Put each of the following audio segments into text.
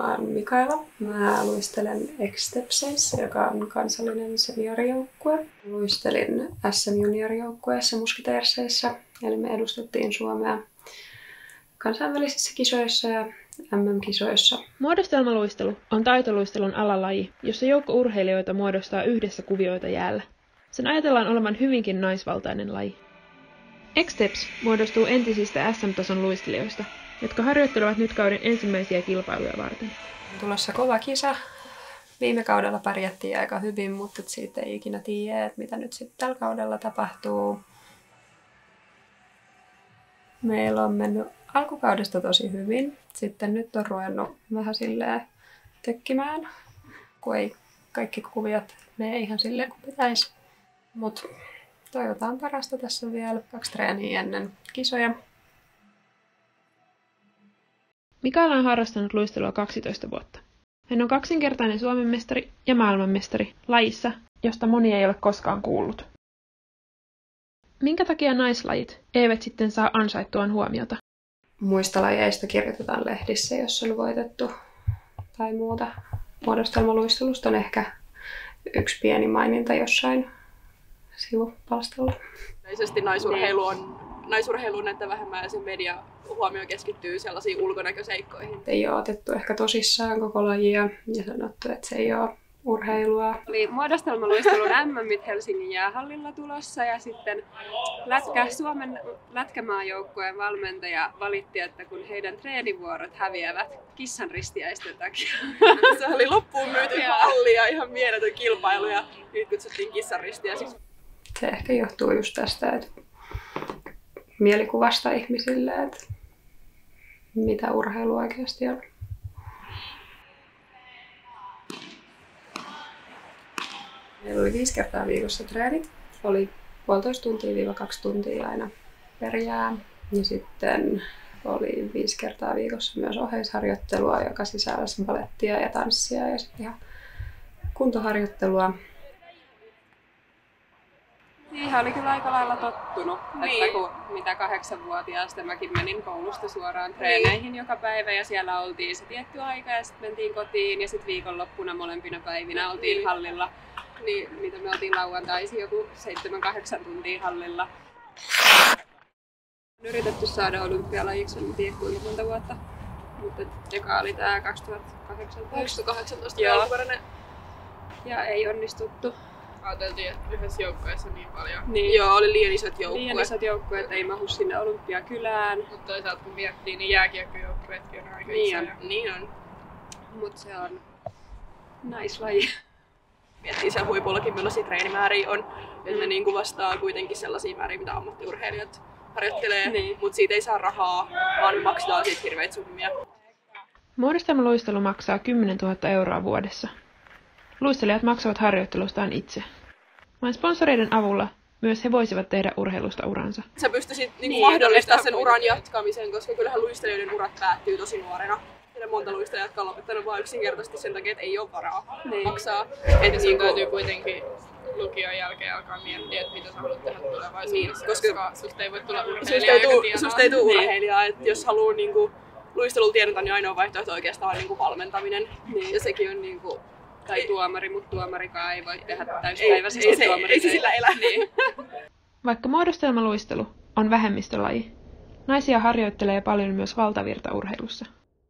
Mä oon Mikaela. Mä luistelen X-Stepsissä, joka on kansallinen seniorijoukkue. Luistelin SM-juniorijoukkueessa Muskiteerseissä, eli me edustettiin Suomea kansainvälisissä kisoissa ja MM-kisoissa. Muodostelmaluistelu on taitoluistelun alalaji, jossa joukko urheilijoita muodostaa yhdessä kuvioita jäällä. Sen ajatellaan olevan hyvinkin naisvaltainen laji. X-Steps muodostuu entisistä SM-tason luistelijoista, jotka harjoittelevat nyt kauden ensimmäisiä kilpailuja varten. Tulossa kova kisa. Viime kaudella pärjättiin aika hyvin, mutta siitä ei ikinä tiedä, että mitä nyt sitten tällä kaudella tapahtuu. Meillä on mennyt alkukaudesta tosi hyvin. Sitten nyt on ruvennut vähän silleen tökkimään, kun ei kaikki kuviot mene ihan silleen kuin pitäisi. Mutta toivotaan parasta, tässä vielä 2 treeniä ennen kisoja. Mikaela on harrastanut luistelua 12 vuotta. Hän on kaksinkertainen Suomen mestari ja maailmanmestari lajissa, josta moni ei ole koskaan kuullut. Minkä takia naislajit eivät sitten saa ansaittuaan huomiota? Muista lajeista kirjoitetaan lehdissä, jos on voitettu tai muuta. Muodostelmaluistelusta on ehkä yksi pieni maininta jossain sivupalstalla. Yleisesti naisurheiluun näyttää vähemmän ja sen media huomio keskittyy sellaisiin ulkonäköseikkoihin. Ei ole otettu ehkä tosissaan koko lajia ja sanottu, että se ei ole urheilua. Oli muodostelmaluistelun MM Helsingin jäähallilla tulossa ja sitten Suomen lätkämaajoukkueen valmentaja valitti, että kun heidän treenivuorot häviävät kissanristiäisten takia. Se oli loppuun myyty halli ja ihan mieletön kilpailu ja nyt kutsuttiin kissanristiäisiksi. Se ehkä johtuu just tästä, että mielikuvasta ihmisille, että mitä urheilu oikeasti on. Meillä oli 5 kertaa viikossa treenit. Oli 1,5 tuntia 2 tuntia aina per jää. Ja sitten oli 5 kertaa viikossa myös oheisharjoittelua, joka sisälsi balettia ja tanssia ja sitten ihan kuntoharjoittelua. Siihen oli kyllä aika lailla tottunut, että kun mitä 8-vuotiaasta mäkin menin koulusta suoraan treeneihin joka päivä ja siellä oltiin se tietty aika ja sitten mentiin kotiin ja sitten viikonloppuna molempina päivinä oltiin hallilla. Niin, mitä me oltiin lauantaisin joku 7-8 tuntia hallilla. On yritetty saada olympialajiksi, en tiedä kuinka monta vuotta, mutta eka oli tää 2018. Alkuperäinen. Ja ei onnistuttu. Ajateltiin, että yhdessä joukkueessa niin paljon. Niin. Joo, oli liian isot joukkueet. Liian isot joukkueet ei mahu sinne Olympiakylään. Mutta toisaalta kun miettii, niin jääkiekkojoukkueetkin on aika isoja. Niin on. Mut se on naislaji. Miettii siellä huipullakin millaisia treenimääriä on. Että ne niin vastaa kuitenkin sellaisia määriä, mitä ammattiurheilijat harjoittelee. Niin. Mutta siitä ei saa rahaa, vaan maksetaan siitä hirveitä summia. Muodostelmaluistelu maksaa 10 000 euroa vuodessa. Luistelijat maksavat harjoittelustaan itse. Vain sponsoreiden avulla myös he voisivat tehdä urheilusta uransa. Sä pystyisit mahdollistamaan sen uran jatkamisen, koska kyllähän luistelijoiden urat päättyy tosi nuorena. Ja monta luistelijaa, jotka on lopettanut vain yksinkertaisesti sen takia, että ei ole varaa maksaa. Että sun täytyy kuitenkin lukion jälkeen alkaa miettiä, että mitä sä haluat tehdä tulevaisuudessa, koska susta ei voi tulla urheilijaa. Susta ei tule urheilijaa, että jos haluaa luistelulla tienata, niin ainoa vaihtoehto oikeastaan on valmentaminen. Ja sekin on tai tuomari, mutta tuomarikaan ei voi tehdä täyspäiväisesti tuomaria. Ei se sillä elä. Niin. Vaikka muodostelmaluistelu on vähemmistölaji, naisia harjoittelee paljon myös valtavirtaurheilussa.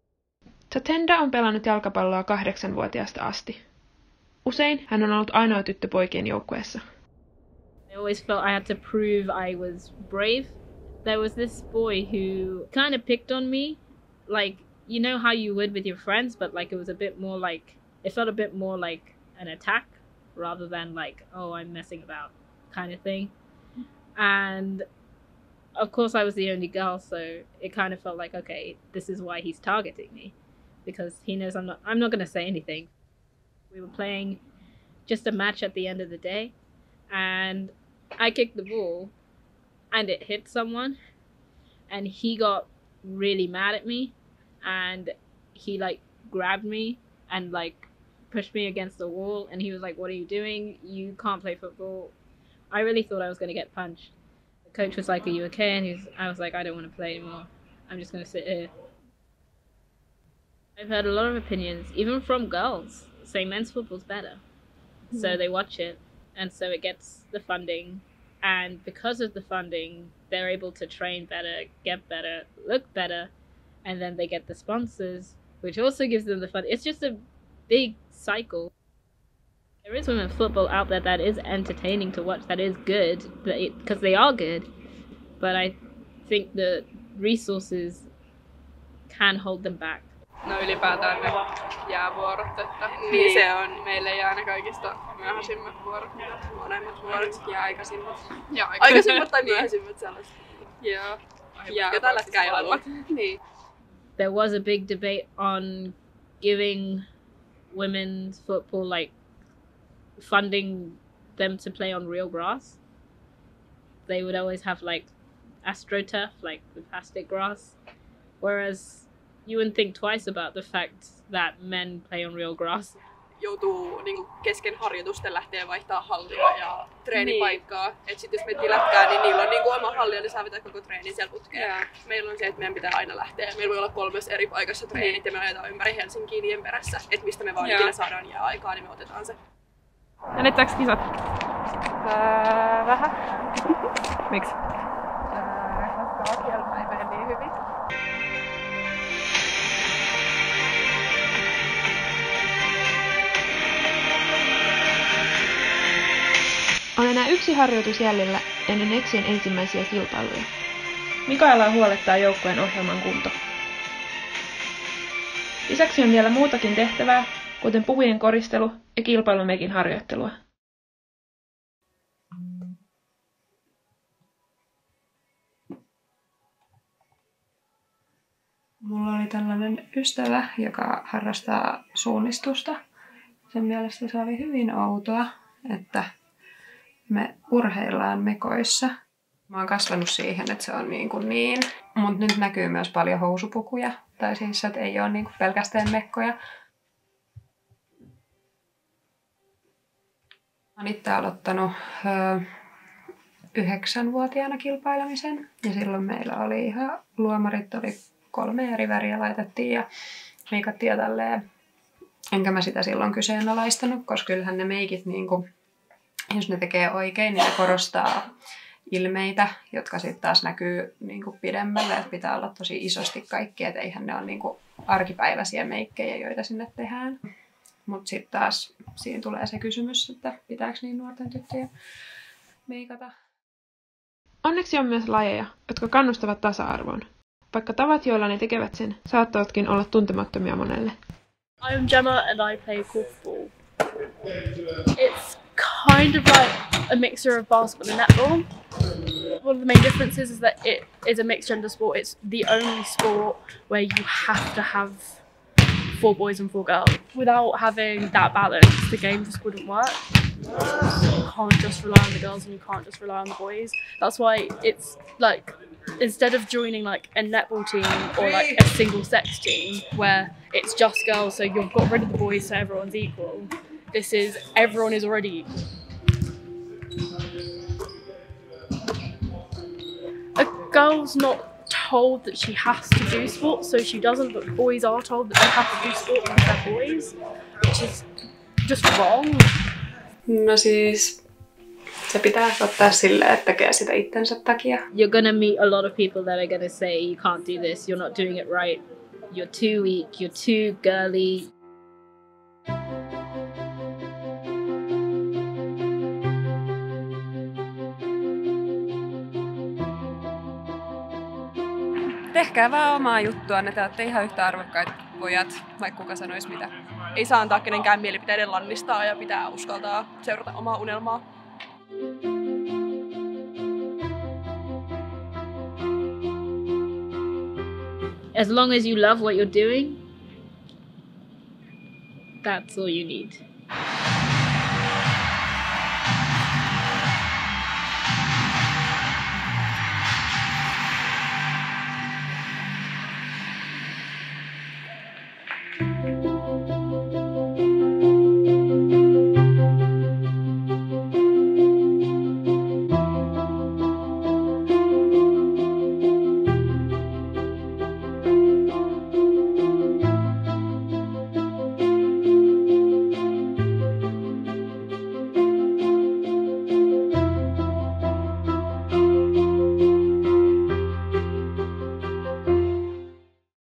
Tatenda on pelannut jalkapalloa 8-vuotiaasta asti. Usein hän on ollut ainoa tyttö poikien joukkueessa. I always felt I had to prove I was brave. There was this boy who kind of picked on me, like you know how you would with your friends, but like it was a bit more like it felt a bit more like an attack rather than like, oh, I'm messing about kind of thing. And of course I was the only girl, so it kind of felt like, okay, this is why he's targeting me, because he knows I'm not going to say anything. We were playing just a match at the end of the day, and I kicked the ball and it hit someone, and he got really mad at me, and he like grabbed me and like pushed me against the wall, and he was like, what are you doing? You can't play football. I really thought I was going to get punched. The coach was like, are you okay? And I was like, I don't want to play anymore. I'm just going to sit here. I've heard a lot of opinions, even from girls, saying men's football's better. So they watch it, and so it gets the funding. And because of the funding, they're able to train better, get better, look better, and then they get the sponsors, which also gives them the fund. It's just a big cycle. There is women's football out there that is entertaining to watch, that is good, because they are good. But I think the resources can hold them back. No ylipäätään ne jäävuorot, että niin se on. Meille jää ne kaikista myöhäisimmät vuorot. Monemmat vuorot ja aikaisimmat. Ja Aikaisimmat tai myöhäisimmät sellaiset. Joo. Ja tällä hetkellä ei olla. Niin. There was a big debate on giving women's football, like funding them to play on real grass. They would always have like astroturf, like the plastic grass, whereas you wouldn't think twice about the fact that men play on real grass. Joutuu niin kesken harjoitusten lähteä vaihtaa hallia ja treenipaikkaa. Niin. Et sit jos mentiin lätkää, niin niillä on niin oma halli ja ne saa vetää koko treenin siellä putkeen. Meillä on se, että meidän pitää aina lähteä. Meillä voi olla 3 eri paikassa treenit ja me ajetaan ympäri Helsinkiä niiden perässä. Että mistä me vaan ikinä saadaan jääaikaa, niin me otetaan se. Jännittääks kisat? Vähän. Miksi? Koska ohjelma ei mene niin hyvin. On enää 1 harjoitus jäljellä ennen Exien ensimmäisiä kilpailuja. Mikaelaa huolettaa joukkueen ohjelman kunto. Lisäksi on vielä muutakin tehtävää, kuten puhujen koristelu ja kilpailumekin harjoittelua. Mulla oli tällainen ystävä, joka harrastaa suunnistusta. Sen mielestä se oli hyvin outoa, että me urheillaan mekoissa. Mä oon kasvanut siihen, että se on niin. Mutta nyt näkyy myös paljon housupukuja. Tai siis, että ei ole niin kuin pelkästään mekkoja. Mä oon itse aloittanut 9-vuotiaana kilpailemisen. Ja silloin meillä oli ihan luomarit, oli 3 eri väriä laitettiin ja meikattiin ja tälleen. Enkä mä sitä silloin kyseenalaistanut, koska kyllähän ne meikit, niin kuin, jos ne tekee oikein, niin ne korostaa ilmeitä, jotka sitten taas näkyy niin kuin pidemmälle. Että pitää olla tosi isosti kaikki, että eihän ne ole niin kuin arkipäiväisiä meikkejä, joita sinne tehdään. Mutta sitten taas siinä tulee se kysymys, että pitääkö niin nuorten tyttöjen meikata. Onneksi on myös lajeja, jotka kannustavat tasa-arvoon. Vaikka tavat, joilla ne tekevät sen, saattavatkin olla tuntemattomia monelle. I'm Gemma and I play korfball. It's kind of like a mixture of basketball and netball. One of the main differences is that it is a mixed gender sport. It's the only sport where you have to have 4 boys and 4 girls. Without having that balance, the game just wouldn't work. You can't just rely on the girls and you can't just rely on the boys. That's why it's like, instead of joining like a netball team or like a single sex team where it's just girls, so you've got rid of the boys so everyone's equal, this is everyone is already equal. A girl's not told that she has to do sports, so she doesn't, but boys are told that they have to do sports because they're boys, which is just wrong. No siis se pitää ottaa silleen, että tekee sitä itsensä takia. You're gonna meet a lot of people that are gonna say you can't do this, you're not doing it right, you're too weak, you're too girly. Tehkää vaan omaa juttuanne, te olette ihan yhtä arvokkaita pojat, vaikka kuka sanoisi mitä. Ei saa antaa kenenkään mielipiteiden lannistaa ja pitää uskaltaa seurata omaa unelmaa. As long as you love what you're doing, that's all you need.